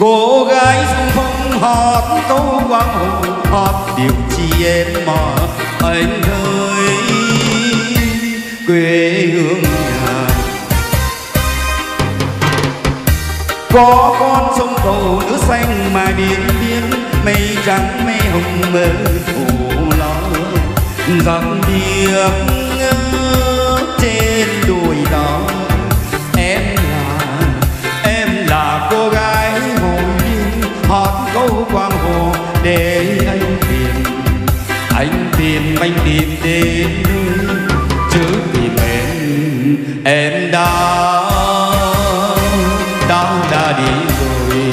cô gái xung phong hót câu quang hùng, hót điều chi em mà anh ơi quê hương nhà. Có con sông cầu nước xanh mà điên điên, mây trắng mây hồng mơ phủ lo dòng điệp trên đồi đó. Em là cô gái hồi điên, hót câu quang hồ để anh tìm đến nơi chứ tìm em đã đi rồi.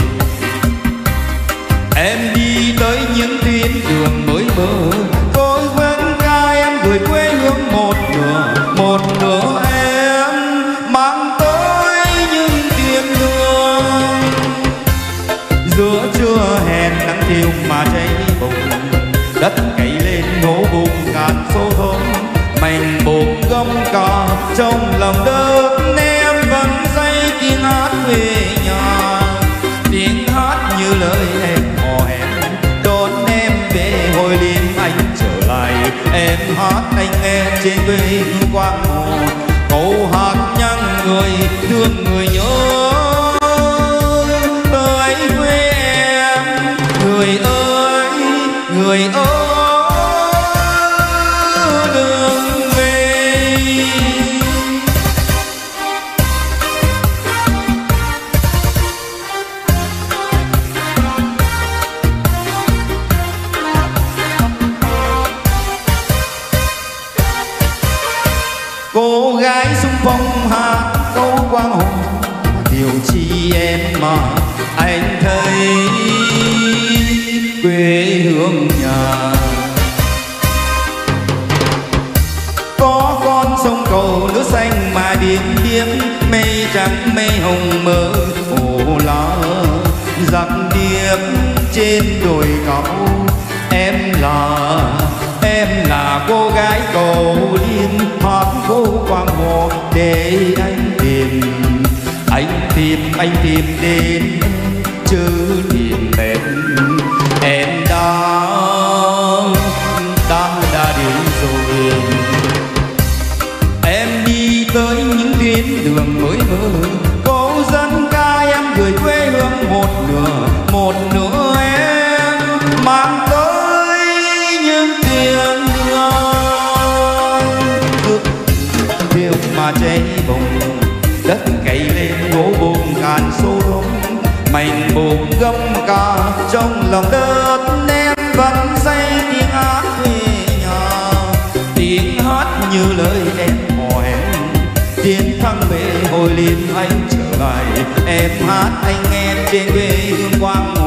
Em đi tới những tuyến đường mới mơ, tôi vẫn ca em gửi quê hương một nửa em mang tới những tiếng hương. Giữa trưa hẹn nắng thiêu mà cháy bùng, đất cày lên hố bùng cạn số thốn, mảnh bụng gom cỏ trong lòng đất. Em vẫn say tiếng hát về nhà, tiếng hát như lời em hò hẹn đón em về hồi liên anh trở lại. Em hát anh nghe trên quê hương quang hồ, câu hát nhắn người thương người nhớ tới quê em. Người ơi đường về. Cô gái xung phong hát câu quang hùng, điều chi em mà anh thấy quê hương nhà. Có con sông cầu nước xanh mà điên điên, mây trắng mây hồng mơ phủ lá giặc điệp trên đồi cao. Em là cô gái cầu liên, hót câu quang hồ để anh tìm đến chứ tìm em đã đến rồi. Em đi tới những tuyến đường mới mơ, cô dân ca em gửi quê hương một nửa em mang tới những tiếng hương. Thiêu mà cháy bùng, đất cày lên hố bùng cạn số đống, mảnh bụng gấm ca trong lòng đất. Em vẫn say tiếng hát về nhà, tiếng hát như lời em hò hẹn chiến thắng về hồi liên anh trở lại. Em hát anh nghe trên quê hương quang